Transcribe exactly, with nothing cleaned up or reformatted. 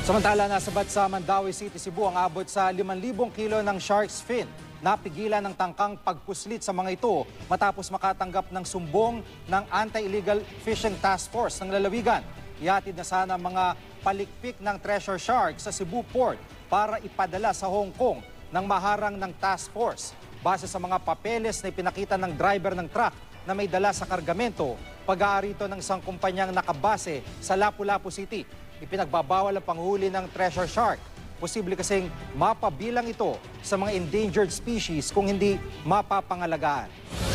Samantala, nasabat sa Mandaue City, Cebu ang abot sa limang libong kilo ng shark's fin. Napigilan ng tangkang pagpuslit sa mga ito matapos makatanggap ng sumbong ng Anti-Illegal Fishing Task Force ng lalawigan. Ihatid na sana mga palikpik ng treasure shark sa Cebu Port para ipadala sa Hong Kong ng maharang ng task force. Base sa mga papeles na ipinakita ng driver ng truck na may dala sa kargamento, pag-aari ito ng isang kumpanyang nakabase sa Lapu-Lapu City. Ipinagbabawal ang panghuli ng treasure shark. Posible kasing mapabilang ito sa mga endangered species kung hindi mapapangalagaan.